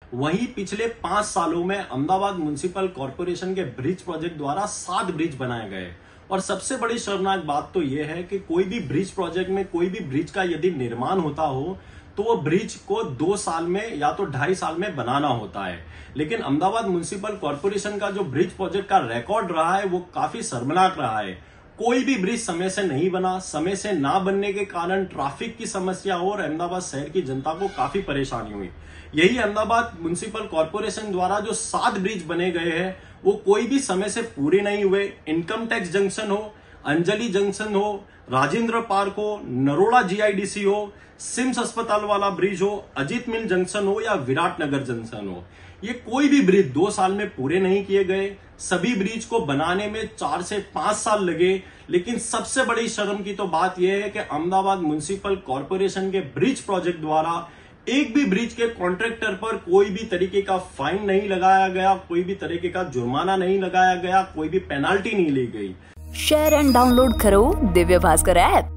वहीं पिछले 5 सालों में अहमदाबाद म्युनिसिपल कॉर्पोरेशन के ब्रिज प्रोजेक्ट द्वारा 7 ब्रिज बनाए गए। और सबसे बड़ी शर्मनाक बात तो यह है कि कोई भी ब्रिज प्रोजेक्ट में कोई भी ब्रिज का यदि निर्माण होता हो तो वो ब्रिज को 2 साल में या तो 2.5 साल में बनाना होता है। लेकिन अहमदाबाद म्युनिसिपल कॉर्पोरेशन का जो ब्रिज प्रोजेक्ट का रिकॉर्ड रहा है वो काफी शर्मनाक रहा है। कोई भी ब्रिज समय से नहीं बना। समय से ना बनने के कारण ट्रैफिक की समस्या और अहमदाबाद शहर की जनता को काफी परेशानी हुई। यही अहमदाबाद म्युनिसिपल कॉर्पोरेशन द्वारा जो 7 ब्रिज बने गए हैं वो कोई भी समय से पूरे नहीं हुए। इनकम टैक्स जंक्शन हो, अंजलि जंक्शन हो, राजेंद्र पार्क हो, नरोड़ा जीआईडीसी हो, सिम्स अस्पताल वाला ब्रिज हो, अजीत मिल जंक्शन हो या विराट नगर जंक्शन हो, ये कोई भी ब्रिज 2 साल में पूरे नहीं किए गए। सभी ब्रिज को बनाने में 4 से 5 साल लगे। लेकिन सबसे बड़ी शर्म की तो बात यह है कि अहमदाबाद म्युनिसिपल कॉर्पोरेशन के ब्रिज प्रोजेक्ट द्वारा एक भी ब्रिज के कॉन्ट्रैक्टर पर कोई भी तरीके का फाइन नहीं लगाया गया, कोई भी तरीके का जुर्माना नहीं लगाया गया, कोई भी पेनाल्टी नहीं ली गई। शेयर एंड डाउनलोड करो दिव्य भास्कर ऐप।